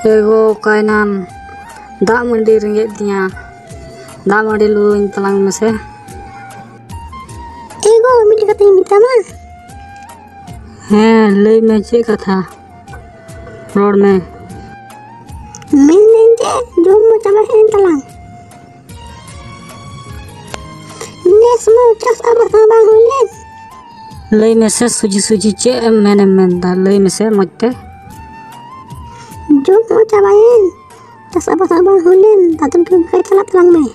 Ego kainam dak mandi ringgit dia. Dak mandi lu talang mese. Ego mid kata minta mah. लई में चे कथा road में मैं लेंजे जो मुझे है तलांग नेस में चस अब साबा होले लई में से सूजी चे मैंने दा लई में से मते जो मुझे है चस अब साबा होले तातम के kai चला तलांग में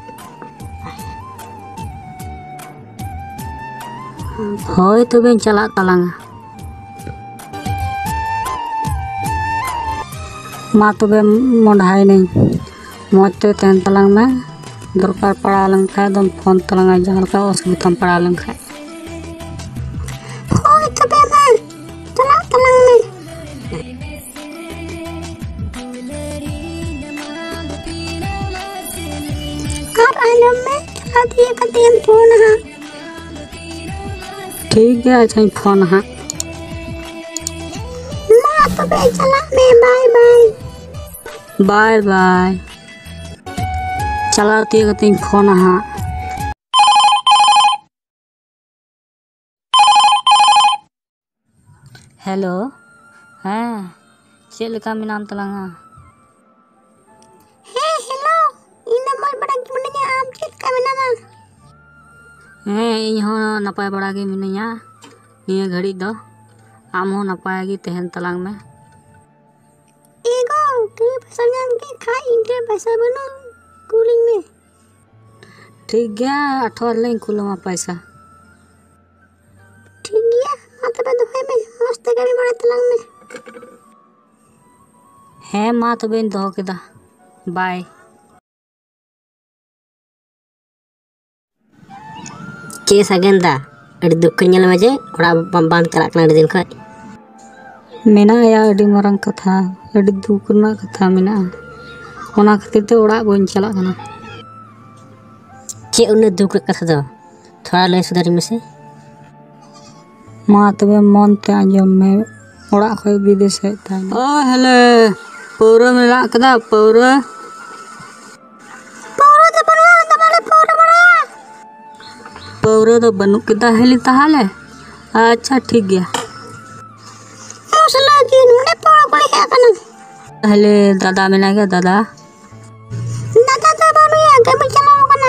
होय तो बेन चला तलांग मा तबे मोढ़ाई नहीं मते तेन तलांग में दरकार पड़ा लंखा दम फोन तलांग जहां का असुविधा पड़ा लंखा होय तबे मा चला तलांग में आप आलम में चला दिए कदम फोन हां ठीक है अच्छा फोन हां मा तबे चला में बाय बाय बाय बाय चलाती है कती फोन हाँ हेलो हाँ चल का नाम तलांगा हे हेलो इन नंबर बड़ा की मनया आम चेक का नामा इन हो नपाय बड़ा के मिनया निया घड़ी दो आम हो नपाय की तहन तलांग में एगो के पैसा के खा इंटर पैसा बनो कूलिंग में ठीक गया 18 लें कुलो में पैसा ठीक गया माता पे दोहे में मस्त गाड़ी बड़ा तलांग में है मां तो बेन दो के दा बाय के सगेंदा अड़ी दुख ñel मजे ओड़ा बम चला कना दिन खय मेना या अड़ी मरंग कथा अड़ी दुख ना कथा मेना ओना खातिर ते ओड़ा बन चला कना चे उन्हें दुख कथा दो थोड़ा लय सुधारी में से मां तबे मन ते आंजम में ओड़ा खय विदेश है ताई ओ हेले पौरा मेला कदा पौरा तो बनवा तमाले पौरा बड़ा पौरा तो बनू कदा हेली ताहाले अच्छा ठीक गया मुसला जी ने पौरा कोई है कना हेले दादा मेना क्या दादा तो बनू या के चला कना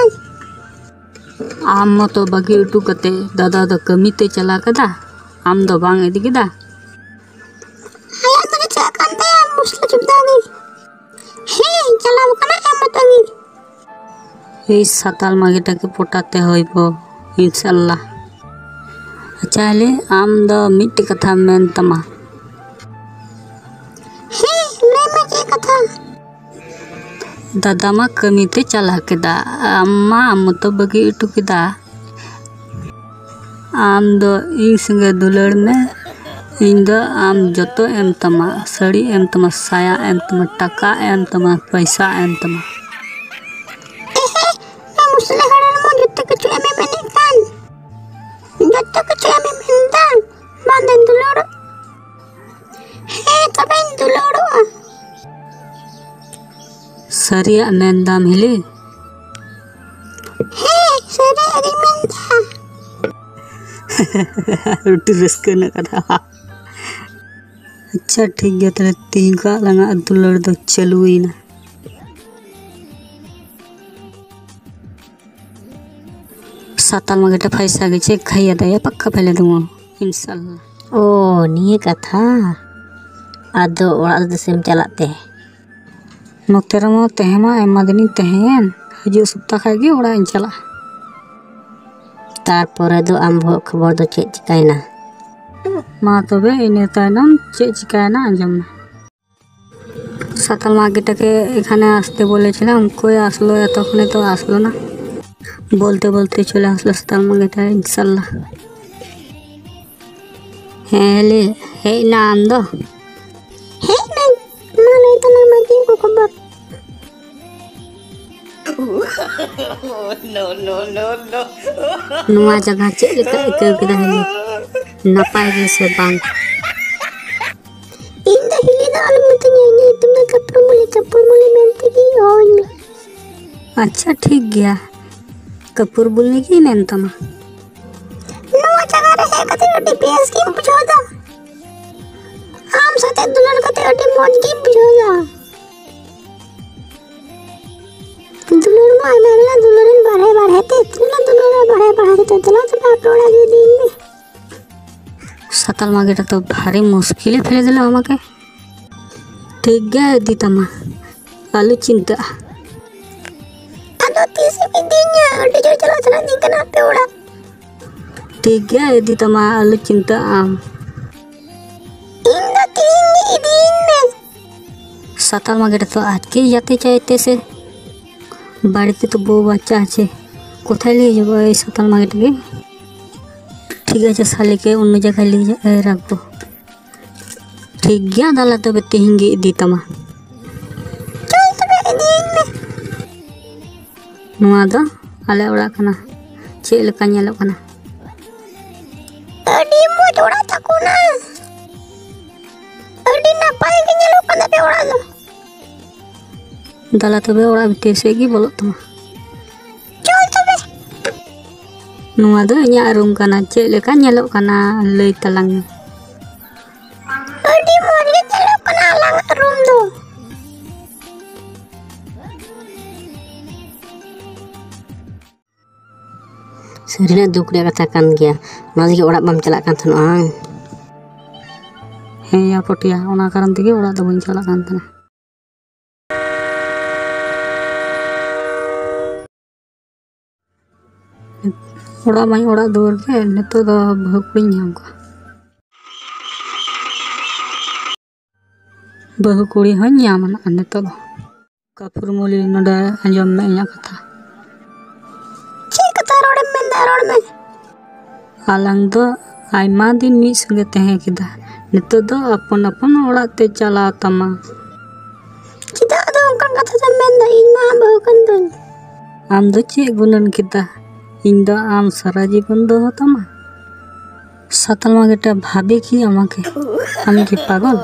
आम तो बगी उटू कते दादा तो कमी ते चला कदा आम तो बांग इदी कदा आया तो चा कंते मुसला चुपदा गई हे चला कना हम तगी ए साताल मागे टके पोटाते होइबो इंशाल्लाह अच्छा ले आम दो मिट कथा मेन तमा हे ले में के कथा दादा मा कमी ते चला केदा अम्मा आम तो बगी उटू केदा आम दो इन संगे दुलड़ में इन दो आम जतो एम तमा साड़ी एम तमा साया एम तमा टका एम तमा पैसा एम तमा मैं मुसले हड़न मो जत्ते कुछ एमे बनी कान जत्ते कुछ एमे मिंदा बांधन दुलड़ हे तबे दुलड़ सरिया मेन दाम हिली हे सरे अरी मिंदा रोटी रस्क न कथा अच्छा ठीक है तेरे तीन का लगा दुलड़ दो चलू ही ना साताल मगे पैसा के चेक खाइया दे पक्का पहले दूंगा इंशाल्लाह ओ निये कथा आदो ओड़ा दो सेम चलाते नोतेरा मा तेहमा एमा दिनी तेहन हजू सप्ताह खागे ओड़ा इन चला तारपरे दो आम भो खबर दो चे चिकायना मा तबे इने तायनम चे चिकायना आंजम साताल मागे टके एखाने आसते बोलेছিলাম कोई आसलो या तखने तो आसलो ना बोलते बोलते चले आसलो साताल मागे टा इंशाल्लाह हेले हे नाम दो हे नहीं माले तना मजी को खबर नुआ जगह चे लेका इके केदा हेले नपाय गे से बांग इन द हिली दा अलम तनी nyutum na kapur muli menti ki hoy me. अच्छा ठीक गया कपूर बोलने की मैन तमा Nawa jaga re hai kate adi PS ki bujoda. Am sate dular kate adi mon ki bujoda. दुलर में मेरा दुलरन बढ़े ते तुला दुलर बढ़े ते तुला अपलोड आगे दिन में सतल मागेटा तो भारी मुश्किल फेले दिल आमाके ठीक गया दी तमा आलू चिंता अदो तीसरी भी दिन या डिजो चला दिन कना पे उड़ा ठीक गया दी तमा आलू चिंता आम इंदा तीन दिन में सतल मागेटा तो आज के जाते चाहते से বাড়িতে তো বউ বাচ্চা আছে কোথায় নিয়ে যাবো এই সাতাল মাগেটাকে ঠিক আছে শালিকে অন্য জায়গায় নিয়ে রাখবো ঠিক গিয়া দালা তবে তেহিঙ্গে দিতামা चल तबे दिन में ᱱᱚᱣᱟ ᱫᱚ ᱟᱞᱮ ᱚᱲᱟᱜ ᱠᱟᱱᱟ ᱪᱮᱫ ᱞᱮᱠᱟ ᱧᱮᱞᱚᱜ ᱠᱟᱱᱟ ᱟᱹᱰᱤ ᱢᱚᱡᱽ ᱚᱲᱟᱜ ᱛᱟᱠᱚ ᱱᱟ ᱟᱹᱰᱤ ᱱᱟᱯᱟᱭ ᱜᱮ ᱧᱮᱞᱚᱜ ᱠᱟᱱᱟ ᱯᱮ ᱚᱲᱟᱜ ᱫᱚ दाला तबे ओड़ा भीतर से गी बोलो तमा चल तबे नुआ दो इᱧᱟᱜ रूम काना चेक लेका ñeloक काना लई तलांग में अडी मोज गे चलो कना आलांग रूम दो Sarina दुख रे कथा कान गया ना लगे ओड़ा बाम चला कान थनो आं हे या पटिया ओना कारण तेगे ओड़ा दो बइन चला कान तना ओड़ा माई ओड़ा दुआर के नितो दो बहुकुड़ी ñam को बहुकुड़ी हन ñam ना नितो दो कपूर मुली नडा अंजम में इña कथा चे कथा रोड में आलांग दो आयमा दिन मी संगे तहे किदा नितो दो अपन अपन ओड़ा ते चला तमा चिदा दो उनका कथा से में दा इन मा बहुकन दो आम दो चे गुनन किदा इन दो आम सारा जीवन दो तमा सतल मागेटा भाभी की आमाके आमी की पागल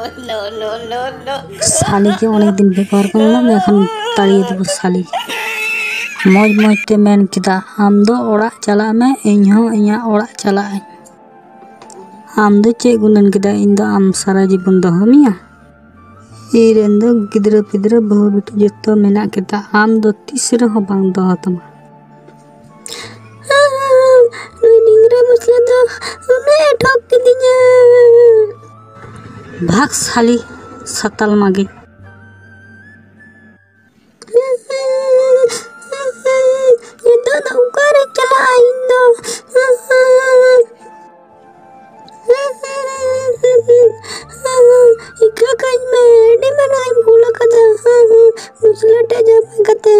साली के अनेक दिन बेकार करना मैं एखन ताड़िए देबो साली मौज मौज ते मेन किदा आम दो ओड़ा चला में इन हो इña ओड़ा चला आम दो चे गुनन किदा इन दो आम सारा जीवन दो हमिया इरेन दो गिद्रा पिद्रा बहु बिटु जत्तो मेना किदा आम दो तीसरे हो बांग दो तमा निंगरा मुसला दो उन्हें ठोक के दिया भाग साली सतल मागे ये तो नौकर चला इंदो इकला काज में डी में नाई भूला कदा मुसला टे जब कते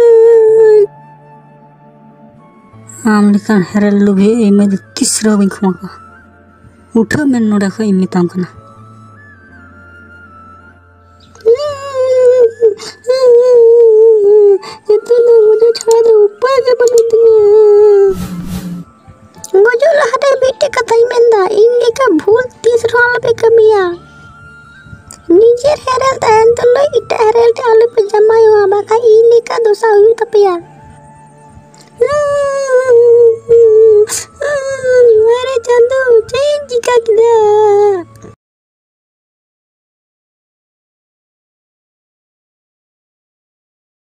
आम लेकिन हेरल लुभी इमे तीसरा बिन खुमा उठो में नोड़ा को इमिताम कना इतना मुझे छाड़ दो ऊपर के बनी दिए गोजो लहरे बेटे कथा इमेंदा इनके का भूल 30 साल पे कमिया निजेर हेरल तहन तो लो इटा हेरल ते आलू पे जमाई हुआ बाका इने का दोसा हुई तपिया अरे चंदू चेंज का किदा